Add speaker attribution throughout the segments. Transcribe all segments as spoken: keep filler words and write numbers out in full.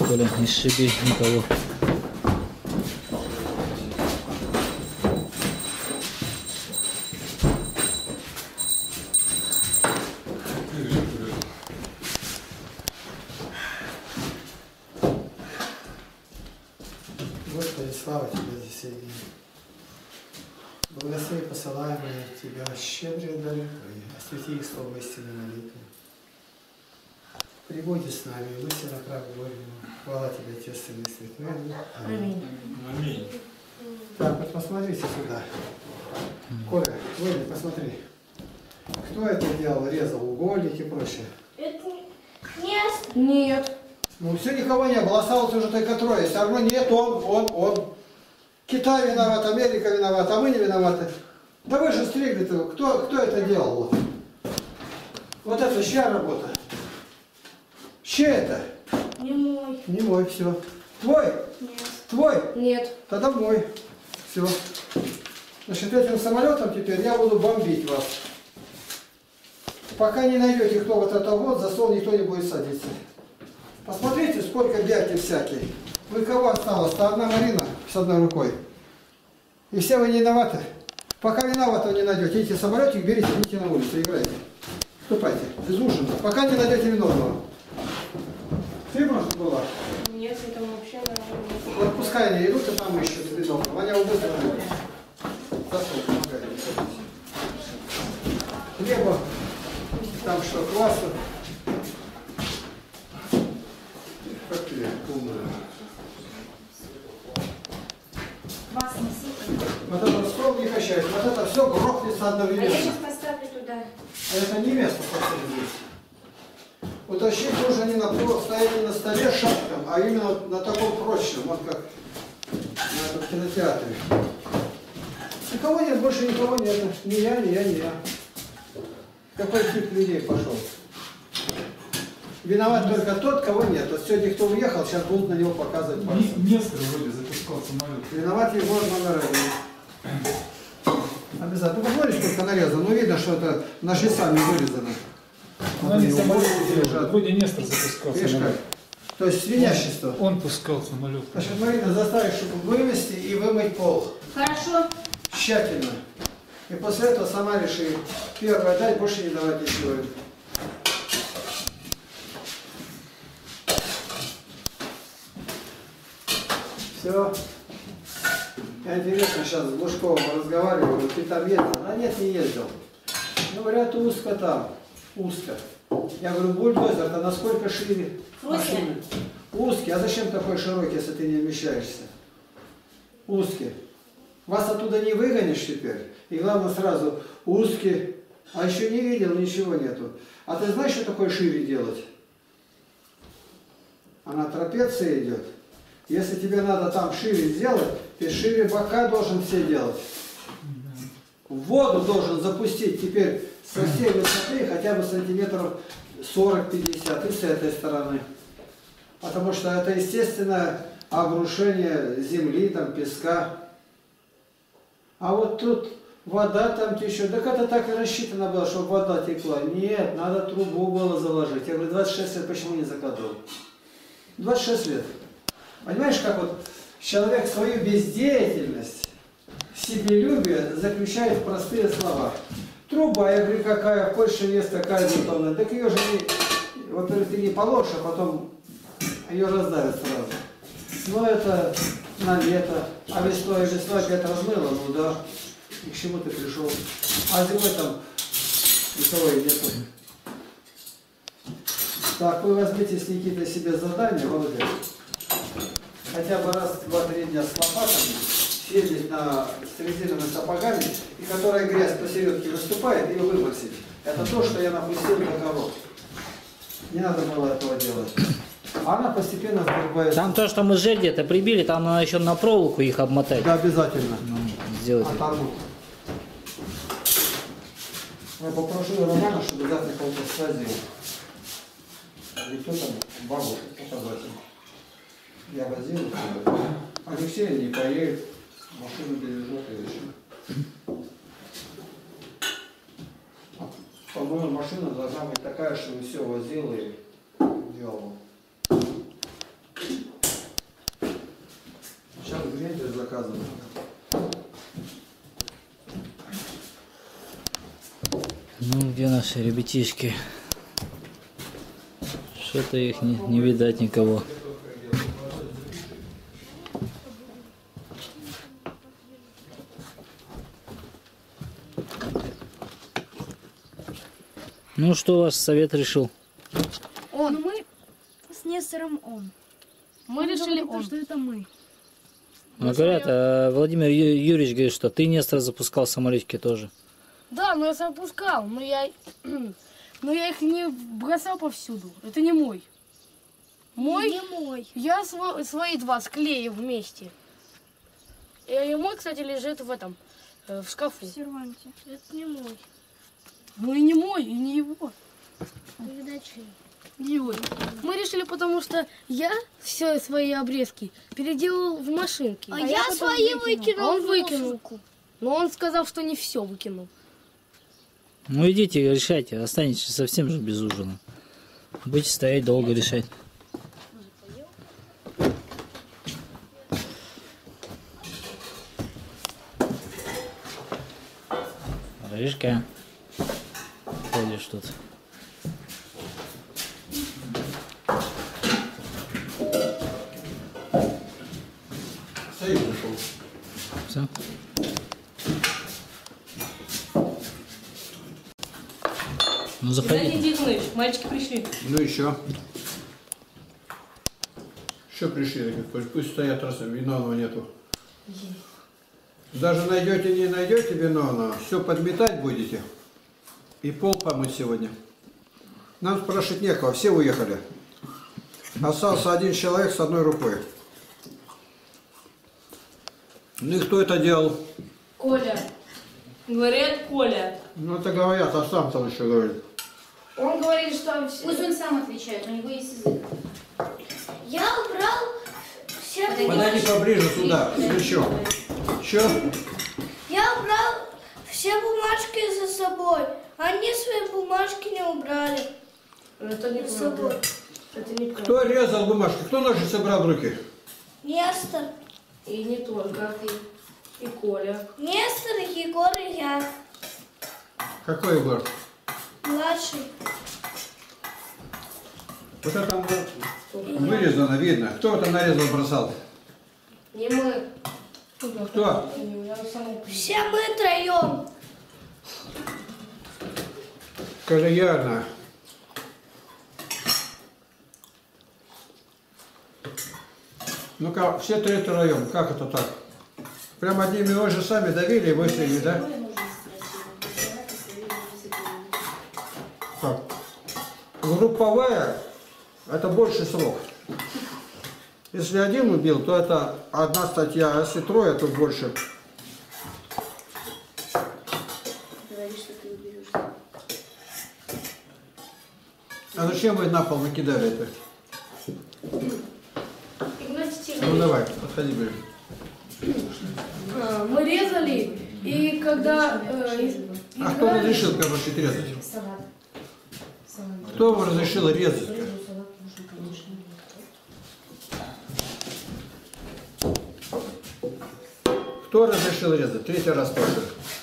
Speaker 1: Коля, не сшиби никого.
Speaker 2: Господи, слава Тебе за сей день. Благослови посылаемые Тебя щедрые дары Твои, освети их слово истины молитвы. Прибудь с нами, и выйти на край горнего. Хвала Тебе, Отец, Сын и Святой Дух. Аминь. Аминь. Так, вот посмотрите сюда. Коля, Коля, посмотри. Кто это делал, резал угольники и прочее?
Speaker 3: Это нет.
Speaker 4: Нет.
Speaker 2: Ну все, никого не было, осталось уже только трое. Все равно нет, он, он, он. Китай виноват, Америка виновата, а мы не виноваты. Да вы же стригли-то, кто, кто это делал? Вот, вот это чья работа? Чья это?
Speaker 3: Не мой.
Speaker 2: Не мой, все. Твой?
Speaker 3: Нет.
Speaker 2: Твой?
Speaker 4: Нет.
Speaker 2: Тогда мой. Все. Значит, этим самолетом теперь я буду бомбить вас. Пока не найдете, кто вот это вот, за стол никто не будет садиться. Посмотрите, сколько бяки всякие. Вы кого осталось-то? Одна Марина с одной рукой. И все вы не виноваты. Пока виноватого не найдете, идите самолетик, берите, идите на улицу, играйте. Вступайте, без ужина. Пока не найдете виновного. Ты, может, была?
Speaker 4: Нет, это вообще, наверное,
Speaker 2: Вот пускай они идут и там ищут виновного. Они его быстро найдут. За стол помогай, не садитесь. Хлеба. Там что, кваса. Как ты умная.
Speaker 3: Вас несите.
Speaker 2: Вот этот стол не качает, вот это все грохнется
Speaker 3: А я
Speaker 2: одновременно.
Speaker 3: сейчас поставлю туда.
Speaker 2: А это не место поставить здесь. Утащить нужно не на пол, стоять не на столе шапком, а именно на таком прочном, вот как на этом кинотеатре. Никого нет, больше никого нет. Ни я, ни я, ни я. Какой тип людей пошел? Виноват только тот, кого нет. Вот сегодня кто уехал, сейчас будут на него показывать пальцем.
Speaker 5: Несколько вроде запускал самолет.
Speaker 2: Виноват Егор Номерович. Обязательно. Ну, посмотрите, сколько нарезано. Ну, видно, что это наши сами вырезано.
Speaker 5: Ну,
Speaker 2: Вот
Speaker 5: они
Speaker 2: они
Speaker 5: самолет
Speaker 2: лежат.
Speaker 5: делают. Вроде Нестор запускал
Speaker 2: Видишь
Speaker 5: самолет.
Speaker 2: как? То есть свинячество.
Speaker 5: Он пускал самолет.
Speaker 2: Значит, Марина, заставишь, чтобы вымести и вымыть пол.
Speaker 3: Хорошо.
Speaker 2: Тщательно. И после этого сама реши. Первое дать, больше не давать ничего. Все. Я интересно сейчас с Глушковым разговариваю, ты там ездил? А нет, не ездил. Ну, говорят, узко там. Узко. Я говорю, бульдозер-то насколько шире?
Speaker 3: Узкий.
Speaker 2: Узкий. А зачем такой широкий, если ты не вмещаешься? Узкий. Вас оттуда не выгонишь теперь. И главное сразу узкий. А еще не видел, ничего нету. А ты знаешь, что такое шире делать? Она трапеция идет. Если тебе надо там шире сделать, ты шире бока должен все делать. В воду должен запустить теперь со всей высоты хотя бы сантиметров сорок-пятьдесят и с этой стороны. Потому что это естественное обрушение земли, там, песка. А вот тут вода там течет. Так это так и рассчитано было, чтобы вода текла. Нет, надо трубу было заложить. Я говорю, двадцать шесть лет почему не закладывал? двадцать шесть лет. Понимаешь, как вот человек свою бездеятельность, себелюбие заключает в простые слова. Труба, я говорю, какая, в Польше есть такая бетонная. Так ее же не, во-первых, ты не положишь, а потом ее раздавят сразу. Но это на лето, а весной, весной опять размыло, ну да, и к чему ты пришел. А зимой там никого и нету. Так, вы возьмите с Никитой себе задание, молодец. Хотя бы раз, два, три дня с лопатами, съездить на, с резиновыми сапогами, и которая грязь посередке выступает, ее выбросить. Это то, что я напустил на коров. Не надо было этого делать. Она постепенно сдурбается.
Speaker 1: Там то, что мы жель где-то прибили, там надо еще на проволоку их обмотать.
Speaker 2: Да, обязательно.
Speaker 1: Ну, сделать.
Speaker 2: Оторвут. Я попрошу Романа, чтобы завтра кого-то свозил. И кто там? Бабушка, показать. Я возил их. Алексей не поедет. Машину довезет и еще. По-моему, машина должна быть такая, чтобы все возила и делала.
Speaker 1: Ну, где наши ребятишки? Что-то их не, не видать никого. Ну, что ваш совет решил?
Speaker 6: Он. Ну, мы с Нестором он.
Speaker 4: Мы решили
Speaker 6: он. Что это мы.
Speaker 1: Ну, говорят, а Владимир Ю- Юрьевич говорит, что ты, Нестор, запускал самолетики тоже.
Speaker 6: Да, но я запускал, но я, но я их не бросал повсюду. Это не мой. Мой?
Speaker 3: Не мой.
Speaker 6: Я сво- свои два склеил вместе. И мой, кстати, лежит в этом, э, в шкафу.
Speaker 3: В серванте. Это не мой.
Speaker 6: Ну и не мой, и не его.
Speaker 3: Тогда чей?
Speaker 6: Его. Мы решили, потому что я все свои обрезки переделал в машинки.
Speaker 3: А, я,
Speaker 6: потом
Speaker 3: свои выкинул.
Speaker 6: А он
Speaker 3: в
Speaker 6: выкинул.
Speaker 3: мусорку.
Speaker 6: Но он сказал, что не все выкинул.
Speaker 1: Ну, идите, решайте, останетесь совсем же без ужина. Будете стоять долго решать. Рыжка, ходишь тут.
Speaker 2: Союз ушел.
Speaker 1: Все. Ну, заходи.
Speaker 4: Геннадий Тихонович, мальчики пришли.
Speaker 2: Ну еще. Еще пришли, пусть, пусть стоят, раз виновного нету. Даже найдете, не найдете виновного, все подметать будете. И пол помыть сегодня. Нам спрашивать некого, все уехали. Остался один человек с одной рукой. Ну и кто это делал?
Speaker 4: Коля. Говорят, Коля.
Speaker 2: Ну это говорят, а сам там еще говорит.
Speaker 4: Он говорит, что...
Speaker 3: Пусть он сам отвечает, у него есть язык. Я убрал все
Speaker 2: Подойди поближе сюда, еще. Че?
Speaker 3: Я убрал все бумажки за собой. Они свои бумажки не убрали
Speaker 4: Это не
Speaker 3: за собой.
Speaker 4: Это не
Speaker 2: Кто резал бумажки? Кто ножницы брал в руки?
Speaker 3: Нестор.
Speaker 4: И не только ты. И Коля.
Speaker 3: Нестор, Егор и я.
Speaker 2: Какой Егор?
Speaker 3: Младший.
Speaker 2: Вот это там вырезано, видно. Кто это нарезал, бросал?
Speaker 4: Не мы.
Speaker 2: Кто?
Speaker 3: Все мы троем.
Speaker 2: Колеяна. Ну-ка, все три троем. Как это так? Прям одними и же сами давили и выстрелили, да? Как? Групповая – это больше срок. Если один убил, то это одна статья, а если трое, то больше. А зачем вы на пол накидали это? Ну давай, подходи ближе.
Speaker 6: А, Мы резали, и когда... э, из-
Speaker 2: А кто
Speaker 6: играли-
Speaker 2: разрешил, короче, резать? Кто вам разрешил резать? Кто разрешил резать? Третий раз спрашиваю.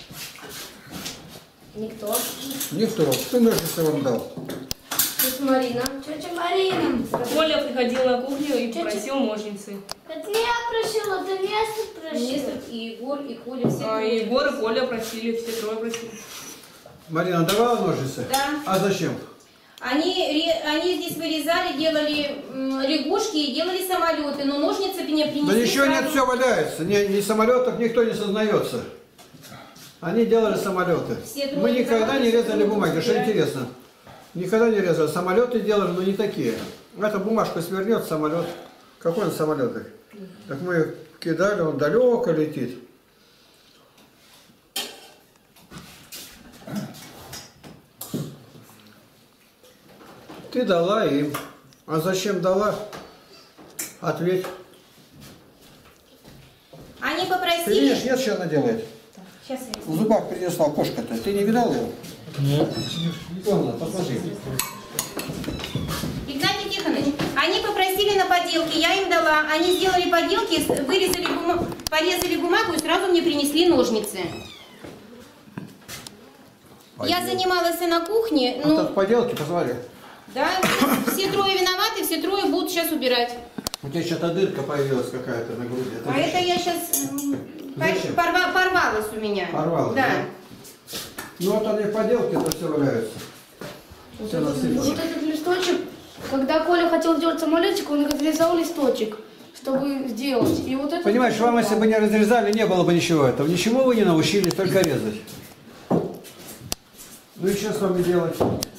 Speaker 4: Никто.
Speaker 2: Никто. Кто ножницы вам дал?
Speaker 4: Тетя Марина.
Speaker 3: Тетя Марина.
Speaker 4: Коля приходил на кухню и попросил ножницы.
Speaker 3: Это не я просила, это Нестор просил.
Speaker 7: Нестор и Егор, и Коля все.
Speaker 4: А
Speaker 7: трое.
Speaker 4: Егор и Коля просили, все трое просили.
Speaker 2: Марина давала ножницы?
Speaker 7: Да.
Speaker 2: А зачем?
Speaker 7: Они, ре- они здесь вырезали, делали м, лягушки и делали самолеты, но ножницы мне принесли.
Speaker 2: Да ничего
Speaker 7: сразу.
Speaker 2: нет, все валяется. Ни, ни самолетов никто не сознается. Они делали самолеты.
Speaker 7: Все
Speaker 2: Мы
Speaker 7: трое
Speaker 2: никогда не
Speaker 7: заводили,
Speaker 2: резали бумаги, что
Speaker 7: собирали.
Speaker 2: интересно. Никогда не резали. Самолеты делали, но не такие. Эта бумажка свернет самолет. Какой он самолет? Так мы кидали, он далеко летит. Ты дала им. А зачем дала? Ответь.
Speaker 7: Они
Speaker 2: Ты
Speaker 7: попросили.
Speaker 2: видишь, нет, что она делает?
Speaker 7: Сейчас я
Speaker 2: В зубах принесла кошка-то. Ты не видал его?
Speaker 1: Нет.
Speaker 2: Вон, посмотри.
Speaker 7: Игнатий Тихонович, они попросили на поделки, я им дала. Они сделали поделки, с- вырезали бума- порезали бумагу и сразу мне принесли ножницы. Я занималась на кухне,
Speaker 2: Вот
Speaker 7: ну,
Speaker 2: от поделки, посмотри.
Speaker 7: да, все трое виноваты, все трое будут сейчас убирать.
Speaker 2: У тебя что-то дырка появилась какая-то на груди.
Speaker 7: А
Speaker 2: зачем?
Speaker 7: это я сейчас
Speaker 2: Зачем?
Speaker 7: порвалась у меня.
Speaker 2: Порвалась,
Speaker 7: Да.
Speaker 2: да? Ну вот они в поделке, это все валяются. Все
Speaker 6: Вот
Speaker 2: насыпано.
Speaker 6: этот листочек, когда Коля хотел сделать самолетик, он разрезал листочек, чтобы сделать. И вот это...
Speaker 2: Понимаешь, вам если бы не разрезали, не было бы ничего этого. Ничего вы не научились, только резать. Ну и что с вами делать?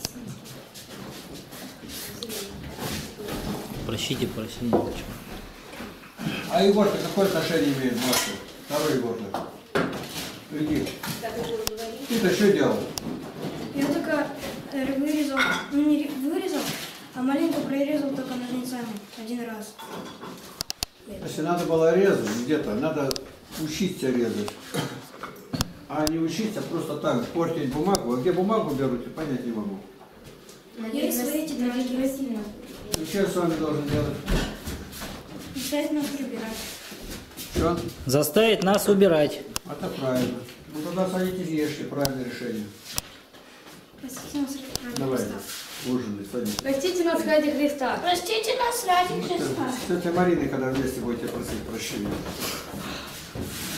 Speaker 1: Прощите, прощения.
Speaker 2: А Егор-то какое отношение имеет к Машу? Второй Егор-то. Иди. Ты-то что делал?
Speaker 3: Я только э, вырезал, ну не ре- вырезал, а маленько прорезал только ножницами один раз.
Speaker 2: Если надо было резать где-то, надо учиться резать. А не учиться просто так, портить бумагу. А где бумагу берут, я понять не могу.
Speaker 3: Я свои тетради красиво.
Speaker 2: И что я с вами должен делать?
Speaker 3: Писать нас прибирать.
Speaker 2: Что?
Speaker 1: Заставить нас убирать.
Speaker 2: Это правильно. Ну тогда садитесь, ешьте, правильное решение.
Speaker 3: Простите нас ради
Speaker 2: Давай,
Speaker 3: Христа.
Speaker 2: ужинай, садись.
Speaker 6: Простите нас ради Христа.
Speaker 3: Простите нас ради Христа.
Speaker 2: С тетей Мариной, когда вместе будете просить прощения.